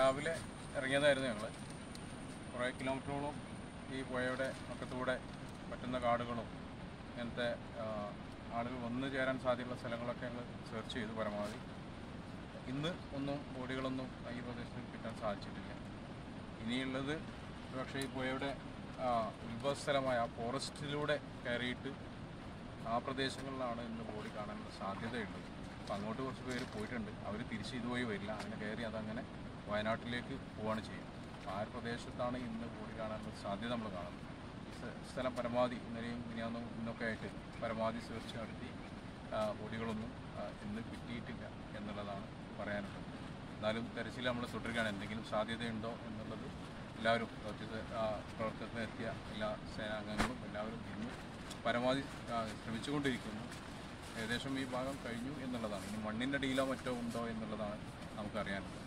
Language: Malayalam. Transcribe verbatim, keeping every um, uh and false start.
രാവിലെ ഇറങ്ങിയതായിരുന്നു ഞങ്ങൾ. കുറേ കിലോമീറ്ററോളം ഈ പുഴയുടെ പക്കത്തൂടെ പറ്റുന്ന കാടുകളും ഇങ്ങനത്തെ ആളുകൾ വന്നു ചേരാൻ സാധ്യതയുള്ള സ്ഥലങ്ങളൊക്കെ ഞങ്ങൾ സെർച്ച് ചെയ്തു പരമാവധി. ഇന്ന് ഒന്നും ബോഡികളൊന്നും ഈ പ്രദേശത്ത് കിട്ടാൻ സാധിച്ചിട്ടില്ല. ഇനിയുള്ളത് പക്ഷേ ഈ പുഴയുടെ ഉത്ഭവസ്ഥലമായ ഫോറസ്റ്റിലൂടെ കയറിയിട്ട് ആ പ്രദേശങ്ങളിലാണ് ഇന്ന് ബോഡി കാണാനുള്ള സാധ്യതയുള്ളത്. അപ്പോൾ അങ്ങോട്ട് കുറച്ച് പേര് പോയിട്ടുണ്ട്. അവർ തിരിച്ച് ഇതുവഴി വരില്ല, അങ്ങനെ കയറി അതങ്ങനെ വയനാട്ടിലേക്ക് പോവുകയാണ് ചെയ്യുന്നത്. ആ ഒരു പ്രദേശത്താണ് ഇന്ന് ബോഡി കാണാനുള്ള സാധ്യത നമ്മൾ കാണുന്നത്. ഈ സ്ഥലം പരമാവധി ഇന്നലെയും ഇനിയാന്നും ഇന്നൊക്കെ ആയിട്ട് പരമാവധി സെർച്ച് നടത്തി ബോഡികളൊന്നും ഇന്ന് കിട്ടിയിട്ടില്ല എന്നുള്ളതാണ് പറയാനുള്ളത്. എന്നാലും തെരച്ചിൽ നമ്മൾ തുടരുകയാണ്. എന്തെങ്കിലും സാധ്യതയുണ്ടോ എന്നുള്ളത് എല്ലാവരും പ്രവർത്തനത്തിനെത്തിയ എല്ലാ സേനാംഗങ്ങളും എല്ലാവരും ഇന്ന് പരമാവധി ശ്രമിച്ചുകൊണ്ടിരിക്കുന്നു. ഏകദേശം ഈ ഭാഗം കഴിഞ്ഞു എന്നുള്ളതാണ്. ഇനി മണ്ണിൻ്റെ അടിയിലോ മറ്റോ ഉണ്ടോ എന്നുള്ളതാണ് നമുക്കറിയാനുള്ളത്.